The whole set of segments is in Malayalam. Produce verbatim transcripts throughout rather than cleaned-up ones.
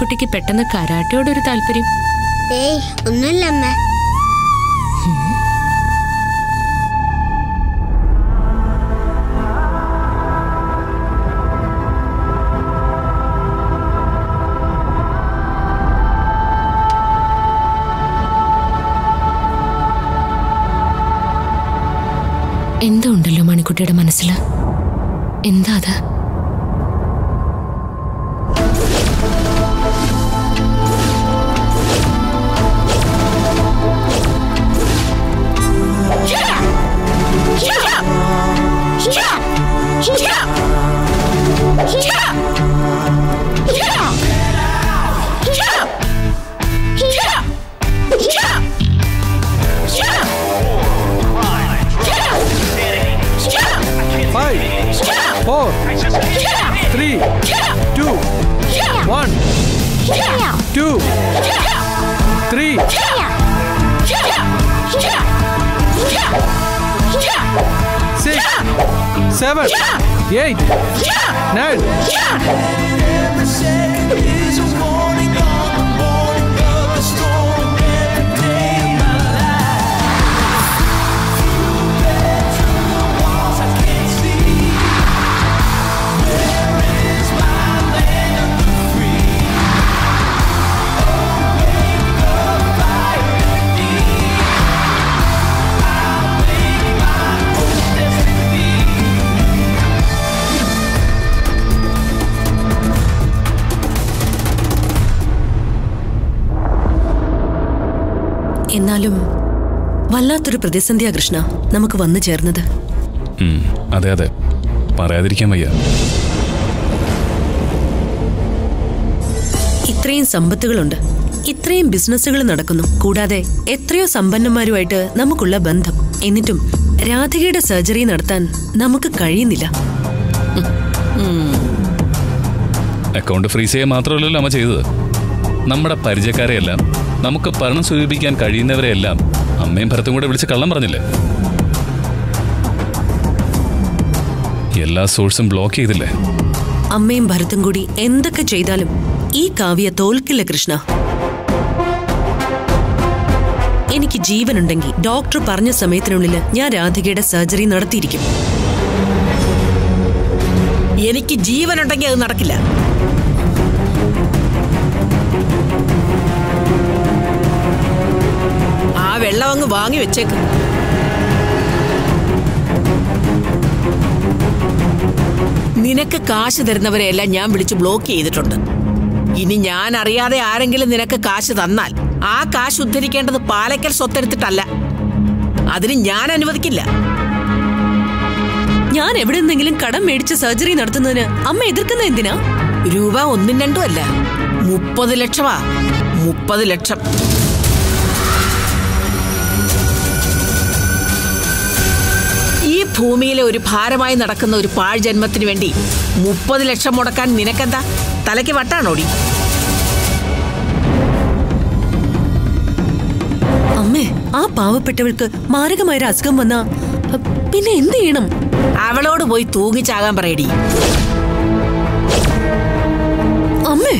മണിക്കുട്ടിക്ക് പെട്ടെന്ന് കരാട്ടയോടൊരു താല്പര്യം? ഏയ് ഒന്നുമില്ല അമ്മ. എന്തോ ഉണ്ടല്ലോ മണിക്കുട്ടിയുടെ മനസ്സിൽ. എന്താ അത്? Four, three, two, one, two, three, six, seven, eight, nine. എന്നാലും വല്ലാത്തൊരു പ്രതിസന്ധിയാ കൃഷ്ണ നമുക്ക് വന്നു ചേർന്നത്. അതെ അതെ, പറയാതിരിക്കാൻ വയ്യ. ഇത്രയും സമ്പത്തുകളുണ്ട്, ഇത്രയും ബിസിനസ്സുകൾ നടക്കുന്നു, കൂടാതെ എത്രയോ സമ്പന്നന്മാരുമായിട്ട് നമുക്കുള്ള ബന്ധം. എന്നിട്ടും രാധികയുടെ സർജറി നടത്താൻ നമുക്ക് കഴിയുന്നില്ല. അക്കൗണ്ട് ഫ്രീസ് ചെയ്യാൻ മാത്രമല്ലല്ലോ അമ്മ ചെയ്തത്. നമ്മുടെ പരിചയക്കാരെയെല്ലാം, നമുക്ക് ഭരണം സ്വരൂപിക്കാൻ കഴിയുന്നവരെയെല്ലാം അമ്മയും ഭരത്തും കൂടെ വിളിച്ച് കള്ളം പറഞ്ഞില്ലേ? എല്ലാ സോഴ്സും ബ്ലോക്ക് ചെയ്തില്ലേ? അമ്മയും ഭരത്തും കൂടി എന്തൊക്കെ ചെയ്താലും ഈ കാവ്യ തോൽക്കില്ല കൃഷ്ണ. എനിക്ക് ജീവനുണ്ടെങ്കിൽ ഡോക്ടർ പറഞ്ഞ സമയത്തിനുള്ളിൽ ഞാൻ രാധികയുടെ സർജറി നടത്തിയിരിക്കും. എനിക്ക് ജീവനുണ്ടെങ്കിൽ അത് നടക്കില്ല. ആ വെള്ളം അങ്ങ് വാങ്ങി വെച്ചേക്ക്. നിനക്ക് കാശ് തരുന്നവരെയെല്ലാം ഞാൻ വിളിച്ച് ബ്ലോക്ക് ചെയ്തിട്ടുണ്ട്. ഇനി ഞാൻ അറിയാതെ ആരെങ്കിലും നിനക്ക് കാശ് തന്നാൽ ആ കാശ് ഉദ്ധരിക്കേണ്ടത് പാലക്കൽ സ്വത്തെടുത്തിട്ടല്ല. അതിന് ഞാൻ അനുവദിക്കില്ല. ഞാൻ എവിടെ നിന്നെങ്കിലും കടം മേടിച്ച് സർജറി നടത്തുന്നതിന് അമ്മ എതിർക്കുന്ന എന്തിനാ? രൂപ ഒന്നും രണ്ടും അല്ല, മുപ്പത് ലക്ഷമാ. മുപ്പത് ലക്ഷം. ഈ ഭൂമിയിലെ ഒരു ഭാരമായി നടക്കുന്ന ഒരു പാഴ് ജന്മത്തിന് വേണ്ടി മുപ്പത് ലക്ഷം മുടക്കാൻ നിനക്കെന്താ തലയ്ക്ക് വട്ടാണോടി? അമ്മേ, ആ പാവപ്പെട്ടവൾക്ക് മാരകമായ അസുഖം വന്നാ പിന്നെ എന്ത് ചെയ്യണം? അവളോട് പോയി തൂങ്ങിച്ചാകാൻ പറയടി. അമ്മേ,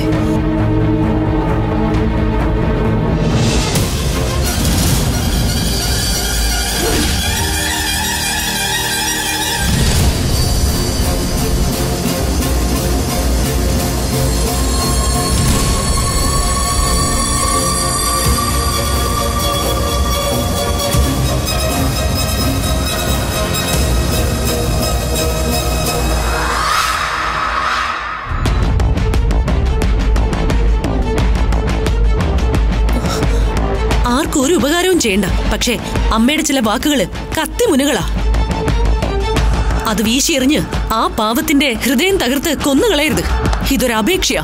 ഒരു ഉപകാരവും ചെയ്യണ്ട. പക്ഷേ അമ്മയുടെ ചില വാക്കുകള് കത്തിമുനുകളാ. അത് വീശിയെറിഞ്ഞ് ആ പാവത്തിന്റെ ഹൃദയം തകർത്ത് കൊന്നുകളയരുത്. ഇതൊരു അപേക്ഷയാ.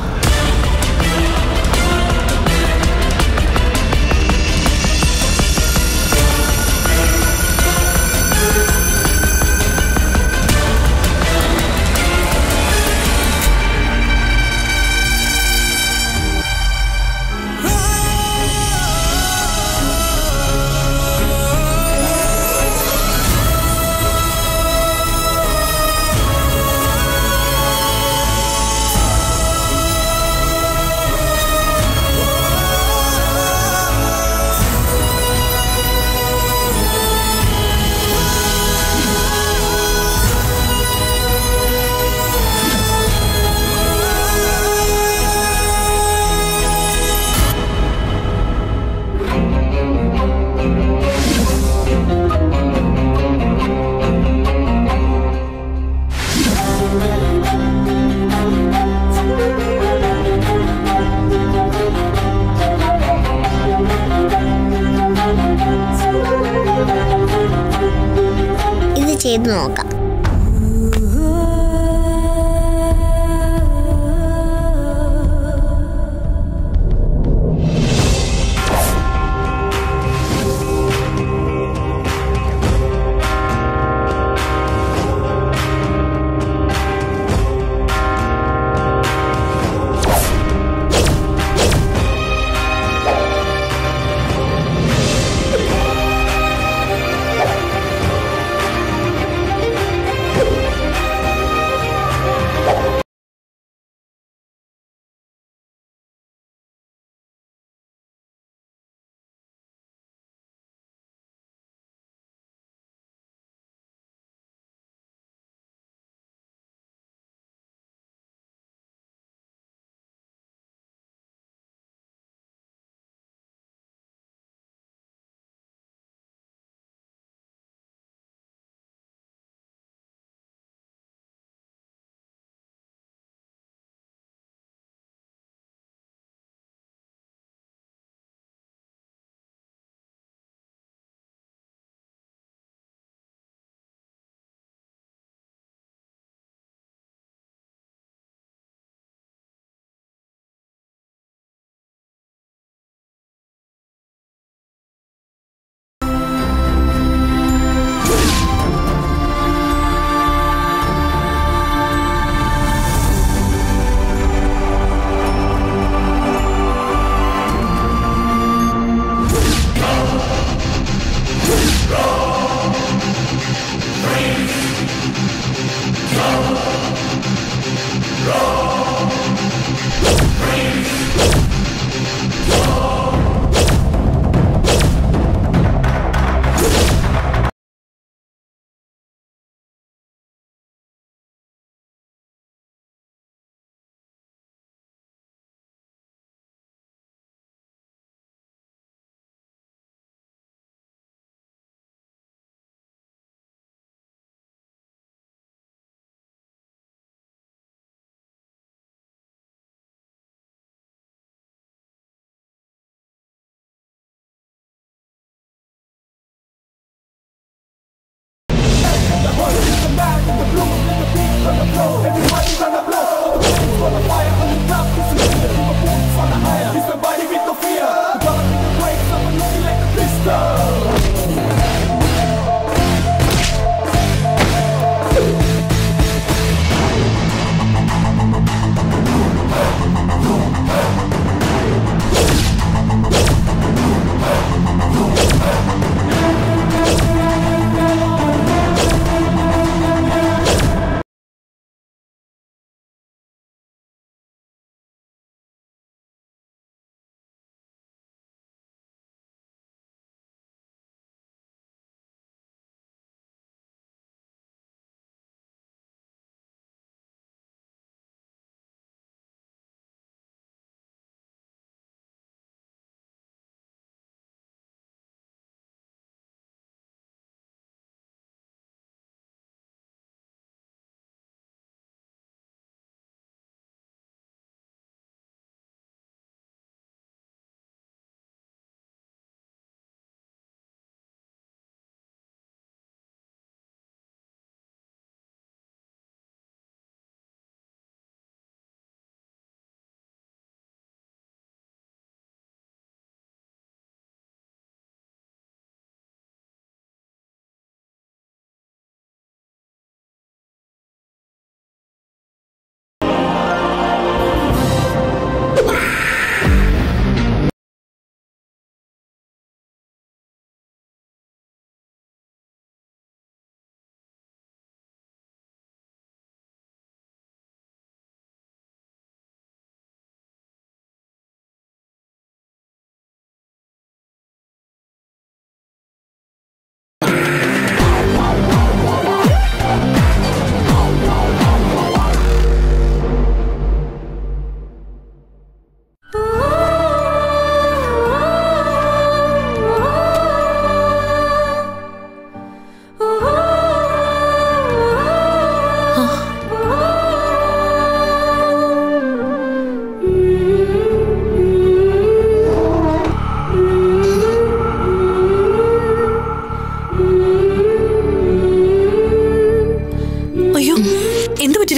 ചെയ്ത് നോക്കാം.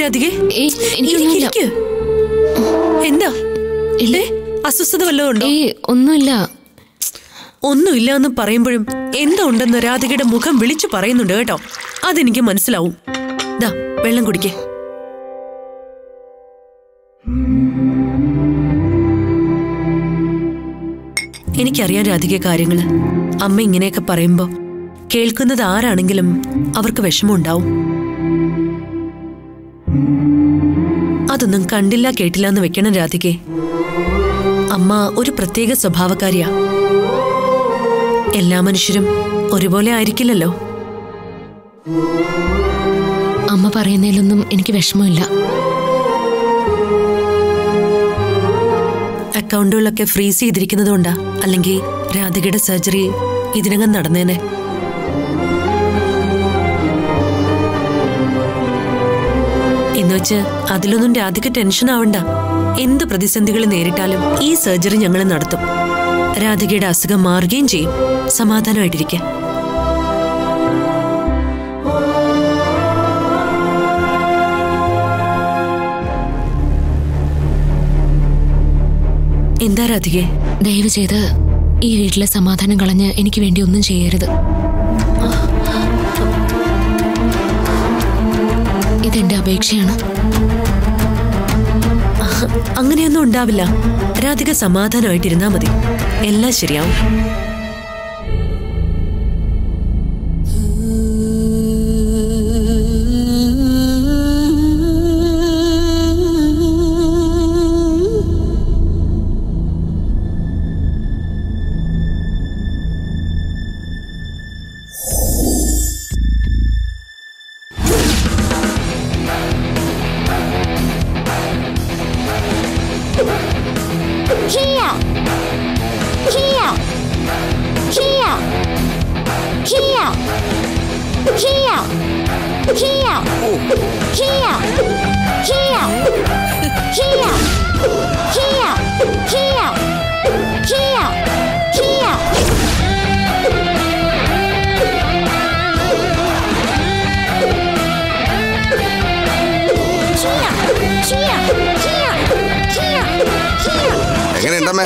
രാധികെ ഏയ്, എനിക്കൊന്നുമില്ല. ഇരിക്ക്. എന്താ ഇല്ലേ? അസ്വസ്ഥത വല്ലതും ഉണ്ടോ? ഏയ് ഒന്നുമില്ല. ഒന്നുമില്ല എന്ന് പറയുമ്പോഴും എന്താ ഉണ്ടെന്ന് രാധികയുടെ മുഖം വിളിച്ചു പറയുന്നുണ്ട് കേട്ടോ. അതെനിക്ക് മനസ്സിലാവും. ദാ വെള്ളം കുടിക്കേ. എനിക്കറിയാൻ രാധിക കാര്യങ്ങള്. അമ്മ ഇങ്ങനെയൊക്കെ പറയുമ്പോ കേൾക്കുന്നത് ആരാണെങ്കിലും അവർക്ക് വിഷമമുണ്ടാവും. അതൊന്നും കണ്ടില്ല കേട്ടില്ല എന്ന് വെക്കണം രാധികെ. അമ്മ ഒരു പ്രത്യേക സ്വഭാവക്കാരിയാ. എല്ലാ മനുഷ്യരും ഒരുപോലെ ആയിരിക്കില്ലല്ലോ. അമ്മ പറയുന്നതിലൊന്നും എനിക്ക് വിഷമമില്ല. അക്കൗണ്ടുകളൊക്കെ ഫ്രീസ് ചെയ്തിരിക്കുന്നത് കൊണ്ടാ, അല്ലെങ്കിൽ രാധികയുടെ സർജറി ഇതിനകം നടന്നേനെ. എന്നുവെച്ച് അതിലൊന്നും രാധിക ടെൻഷൻ ആവണ്ട. എന്ത് പ്രതിസന്ധികൾ നേരിട്ടാലും ഈ സർജറി ഞങ്ങൾ നടത്തും. രാധികയുടെ അസുഖം മാറുകയും ചെയ്യും. സമാധാനമായിട്ടിരിക്കെ. എന്താ രാധികെ? ദയവ് ചെയ്ത് ഈ വീട്ടിലെ സമാധാനം കളഞ്ഞ് എനിക്ക് വേണ്ടി ഒന്നും ചെയ്യരുത്. ഇതെന്റെ അപേക്ഷയാണ്. അങ്ങനെയൊന്നും ഉണ്ടാവില്ല. രാധിക സമാധാനമായിട്ടിരുന്നാ മതി. എല്ലാം ശരിയാവും. Kia! Kia! Kia! Kia! Kia! Kia! Kia! Kia! Kia! Kia! Kia! Kia! Kia! എങ്ങനെയുണ്ടമ്മേ?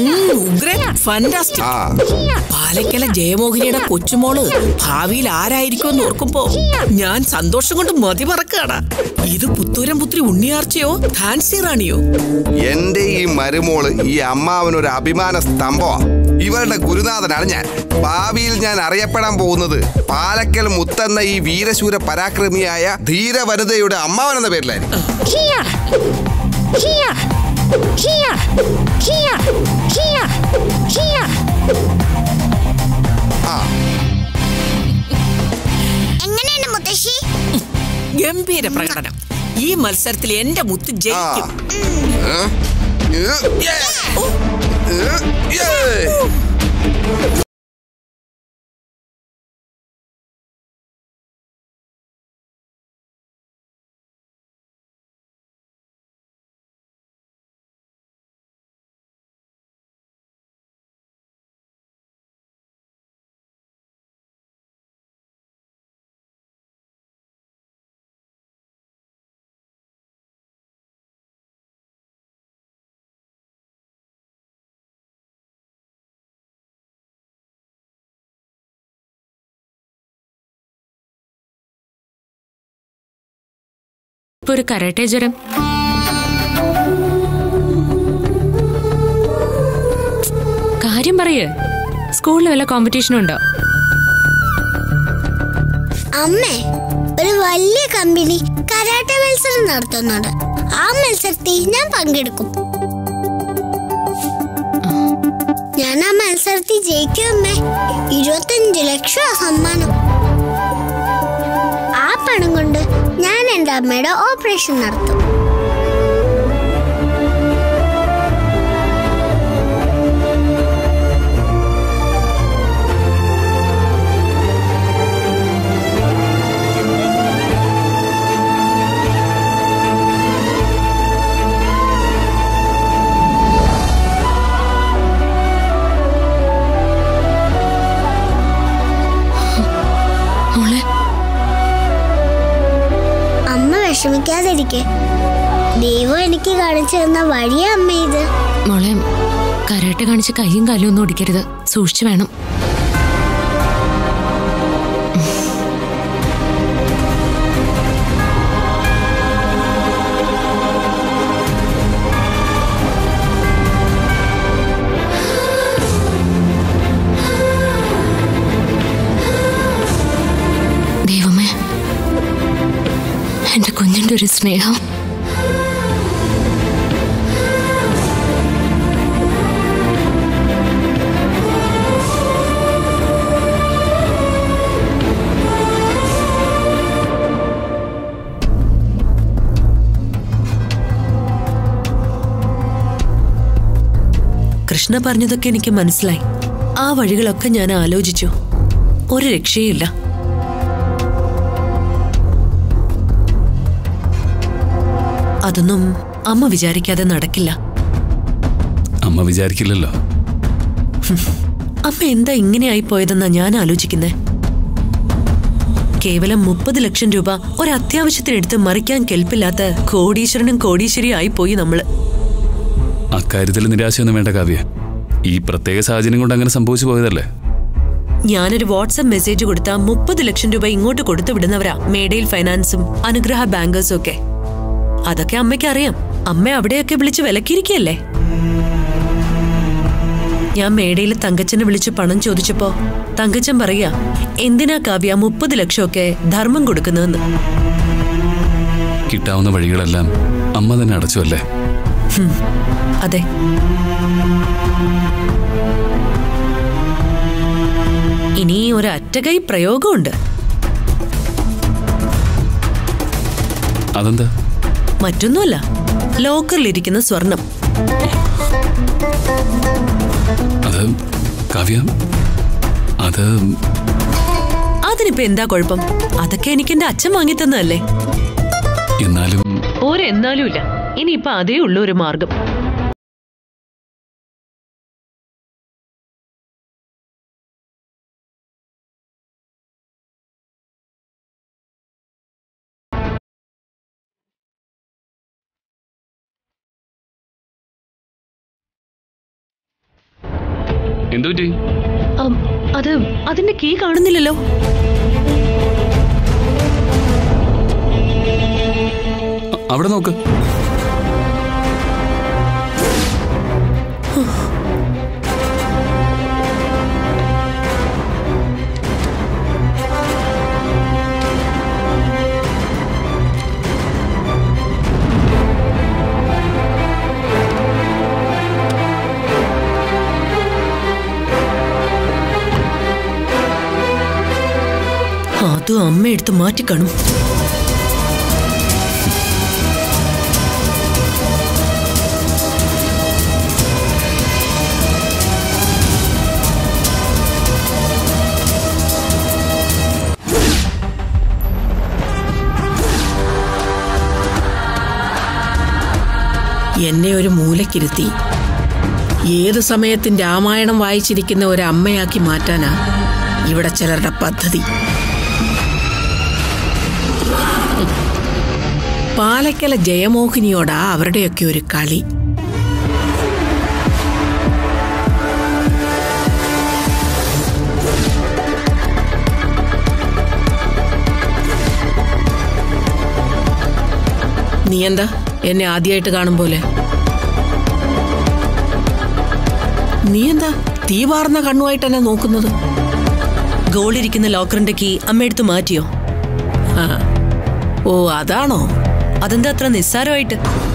പാലക്കല ജയമോഹിനിയുടെ കൊച്ചുമോള് ഭാവിയിൽ ആരായിരിക്കും എന്ന് ഓർക്കുമ്പോ ഞാൻ സന്തോഷം കൊണ്ട് മതി മറക്കാണ്. ഇത് പുത്തൂരം പുത്രി ഉണ്ണിയാർച്ചയോ ധാൻസി റാണിയോ? എന്റെ ഈ മരുമോള് ഈ അമ്മാവനൊരു അഭിമാന സ്തംഭമാ. ഇവരുടെ ഗുരുനാഥനാണ് ഞാൻ. ഭാവിയിൽ ഞാൻ അറിയപ്പെടാൻ പോകുന്നത് പാലക്കൽ മുത്തെന്ന ഈ വീരശൂര പരാക്രമിയായ ധീര വനിതയുടെ അമ്മാവൻ എന്ന പേരിലായിരിക്കും. എങ്ങനെയുണ്ട് മുത്തശ്ശി? ഗംഭീര പ്രകടനം. ഈ മത്സരത്തിൽ എന്റെ മുത്ത് ജയിക്കും. ഇപ്പൊ ഒരു കരാട്ടെ ജ്വരം. കാര്യം പറയേ. സ്കൂളിൽ വല്ല കോമ്പറ്റീഷനും ഉണ്ടോ? അമ്മേ, ഒരു വലിയ കമ്പനി കരാട്ടെ മത്സരം നടത്തുന്നുണ്ട്. ആ മത്സരത്തിൽ ഞാൻ പങ്കെടുക്കും. ഞാൻ ആ മത്സരത്തിൽ ജയിക്കും അമ്മേ. ഇരുപത്തഞ്ച് ലക്ഷം സമ്മാനം. ആ പണം കൊണ്ട് ഞാൻ എന്റെ അമ്മയുടെ ഓപ്പറേഷൻ നടത്തും. വിഷമിക്കാതിരിക്കെ. ദൈവം എനിക്ക് കാണിച്ചു തന്ന വഴിയാ അമ്മ ഇത്. മോളെ, കരാട്ടെ കാണിച്ച് കൈയും കാലും ഒന്നും ഒടിക്കരുത്. സൂക്ഷിച്ചു വേണം. ദൈവമേ, എന്റെ കുഞ്ഞിന്റെ ഒരു സ്നേഹം. കൃഷ്ണ പറഞ്ഞതൊക്കെ എനിക്ക് മനസ്സിലായി. ആ വഴികളൊക്കെ ഞാൻ ആലോചിച്ചു. ഒരു രക്ഷയില്ല. അതൊന്നും അമ്മ വിചാരിക്കാതെ നടക്കില്ല. അമ്മ വിചാരിക്കില്ലല്ലോ. അമ്മ എന്താ ഇങ്ങനെയായി പോയതെന്നാ ഞാൻ ആലോചിക്കുന്നേ. കേവലം മുപ്പത് ലക്ഷം രൂപ ഒരു അത്യാവശ്യത്തിനെടുത്ത് മറിക്കാൻ കെൽപ്പില്ലാത്ത കോടീശ്വരനും കോടീശ്വരിയും ആയി പോയി നമ്മള്. അക്കാര്യത്തിൽ നിരാശയൊന്നും വേണ്ട കാവ്യ. ഈ പ്രത്യേക സാഹചര്യം കൊണ്ട് അങ്ങനെ സംഭവിച്ചു പോയതല്ലേ. ഞാനൊരു വാട്സ്ആപ്പ് മെസ്സേജ് കൊടുത്താൽ മുപ്പത് ലക്ഷം രൂപ ഇങ്ങോട്ട് കൊടുത്തു വിടുന്നവരാ മേഡയിൽ ഫൈനാൻസും അനുഗ്രഹ ബാങ്കേഴ്സും ഒക്കെ. അതൊക്കെ അമ്മയ്ക്ക് അറിയാം. അമ്മ അവിടെയൊക്കെ വിളിച്ച് വിലക്കിയിരിക്കല്ലേ. ഞാൻ മേടയിൽ തങ്കച്ചനെ വിളിച്ച് പണം ചോദിച്ചപ്പോ തങ്കച്ചൻ പറയാ, എന്തിനാ കാവ്യ മുപ്പത് ലക്ഷമൊക്കെ ധർമ്മം കൊടുക്കുന്നതെന്ന്. കിട്ടാവുന്ന വഴികളെല്ലാം അമ്മ തന്നെ അടച്ചു അല്ലേ? അതെ. ഇനി ഒരു അറ്റകൈ പ്രയോഗമുണ്ട്. അതെന്താ? മറ്റൊന്നുമല്ല, ലോക്കറിലിരിക്കുന്ന സ്വർണം. അത് കാവ്യ, അത് അതിനിപ്പോ എന്താ കുഴപ്പം? അതൊക്കെ എനിക്ക് എന്റെ അച്ഛൻ വാങ്ങിത്തന്നല്ലേ. എന്നാലും ഒരെന്നാലും ഇല്ല. ഇനിയിപ്പൊ അതേ ഉള്ളൂ ഒരു മാർഗം. എന്തുപറ്റി? അത് അതിന്റെ കീ കാണുന്നില്ലല്ലോ. അവിടെ നോക്ക്. അതും അമ്മ എടുത്ത് മാറ്റിക്കാണും. എന്നെ ഒരു മൂലക്കിരുത്തി ഏതു സമയത്തും രാമായണം വായിച്ചിരിക്കുന്ന ഒരു അമ്മയാക്കി മാറ്റാനാ ഇവിടെ ചിലരുടെ പദ്ധതി. പാലക്കല ജയമോഹിനിയോടാ അവരുടെയൊക്കെ ഒരു കളി. നീ എന്താ എന്നെ ആദ്യമായിട്ട് കാണും പോലെ? നീ എന്താ തീ വാർന്ന കണ്ണുമായിട്ട് എന്നെ നോക്കുന്നത്? ഗോളിരിക്കുന്ന ലോക്കറിന്റെ കീ അമ്മ എടുത്ത് മാറ്റിയോ? ആ, ഓ അതാണോ? അതെന്താ അത്ര നിസ്സാരമായിട്ട്?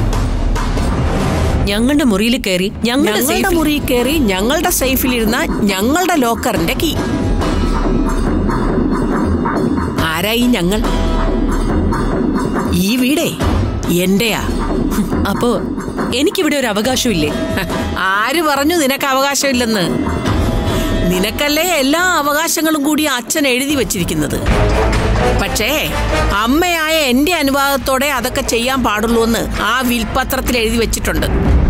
ഞങ്ങളുടെ മുറിയിൽ കയറി ഞങ്ങളുടെ മുറിയിൽ കയറി ഞങ്ങളുടെ സേഫിലിരുന്ന ഞങ്ങളുടെ ലോക്കറിന്റെ കീ. ആരായി ഞങ്ങൾ? ഈ വീടേ എന്റെയാ. അപ്പോ എനിക്കിവിടെ ഒരു അവകാശമില്ലേ? ആര് പറഞ്ഞു നിനക്ക് അവകാശമില്ലെന്ന്? നിനക്കല്ലേ എല്ലാ അവകാശങ്ങളും കൂടി അച്ഛൻ എഴുതി വച്ചിരിക്കുന്നത്. പക്ഷേ അമ്മയായ എന്റെ അനുവാദത്തോടെ അതൊക്കെ ചെയ്യാൻ പാടുള്ളൂ എന്ന് ആ വിൽപത്രത്തിൽ എഴുതി വെച്ചിട്ടുണ്ട്.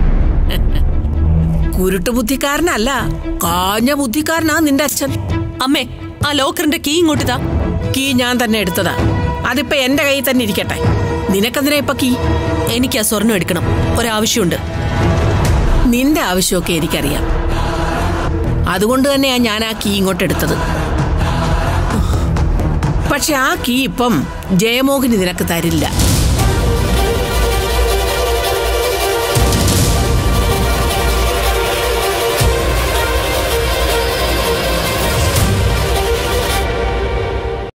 കുരുട്ടു ബുദ്ധിക്കാരനല്ല, കാഞ്ഞ ബുദ്ധിക്കാരനാ നിന്റെ അച്ഛൻ. അമ്മേ, ആ ലോക്കറിന്റെ കീ ഇങ്ങോട്ട് താ. കീ ഞാൻ തന്നെ എടുത്തതാ. അതിപ്പോ എന്റെ കയ്യിൽ തന്നെ ഇരിക്കട്ടെ. നിനക്കെന്തിനാ ഇപ്പൊ കീ? എനിക്ക് ആ സ്വർണം എടുക്കണം, ഒരാവശ്യമുണ്ട്. നിന്റെ ആവശ്യമൊക്കെ എനിക്കറിയാം. അതുകൊണ്ട് തന്നെയാ ഞാൻ ആ കീ ഇങ്ങോട്ട് എടുത്തത്. പക്ഷെ ആ കീ ഇപ്പം ജയമോഹിനി നിനക്ക് തരില്ല.